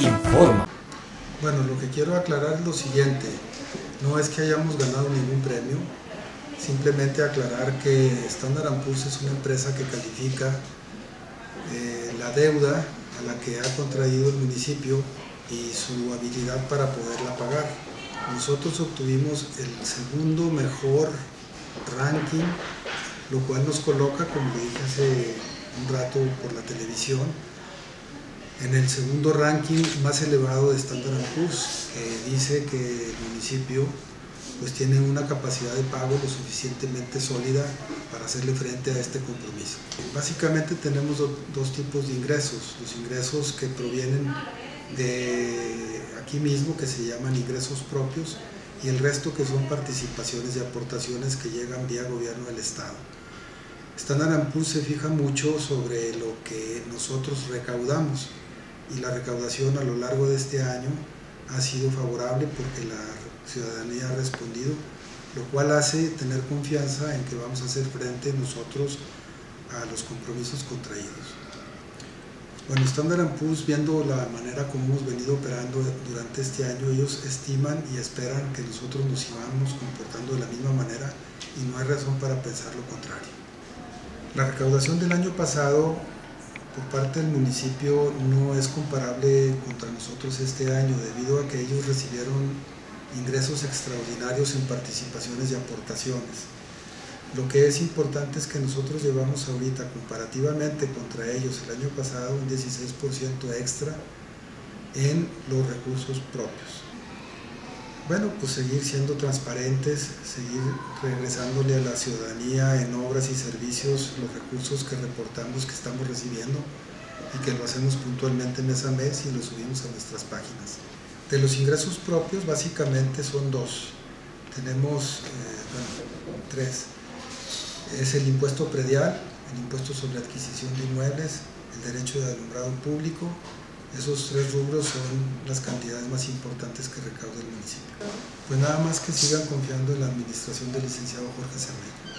informa. Bueno, lo que quiero aclarar es lo siguiente: no es que hayamos ganado ningún premio, simplemente aclarar que Standard & Poor's es una empresa que califica la deuda a la que ha contraído el municipio y su habilidad para poderla pagar. Nosotros obtuvimos el segundo mejor ranking, lo cual nos coloca, como le dije hace un rato por la televisión, en el segundo ranking más elevado de Standard & Poor's, que dice que el municipio pues tiene una capacidad de pago lo suficientemente sólida para hacerle frente a este compromiso. Básicamente tenemos dos tipos de ingresos: los ingresos que provienen de aquí mismo, que se llaman ingresos propios, y el resto que son participaciones y aportaciones que llegan vía gobierno del Estado. Standard & Poor's se fija mucho sobre lo que nosotros recaudamos, y la recaudación a lo largo de este año ha sido favorable porque la ciudadanía ha respondido, lo cual hace tener confianza en que vamos a hacer frente nosotros a los compromisos contraídos. Bueno, Standard & Poor's, viendo la manera como hemos venido operando durante este año, ellos estiman y esperan que nosotros nos sigamos comportando de la misma manera, y no hay razón para pensar lo contrario. La recaudación del año pasado por parte del municipio no es comparable contra nosotros este año, debido a que ellos recibieron ingresos extraordinarios en participaciones y aportaciones. Lo que es importante es que nosotros llevamos ahorita, comparativamente contra ellos, el año pasado un 16% extra en los recursos propios. Bueno, pues seguir siendo transparentes, seguir regresándole a la ciudadanía en obras y servicios los recursos que reportamos que estamos recibiendo, y que lo hacemos puntualmente mes a mes y lo subimos a nuestras páginas. De los ingresos propios, básicamente son dos. Tenemos tres. Es el impuesto predial, el impuesto sobre adquisición de inmuebles, el derecho de alumbrado público. Esos tres rubros son las cantidades más importantes que recauda el municipio. Pues nada más que sigan confiando en la administración del licenciado Jorge Cermeño.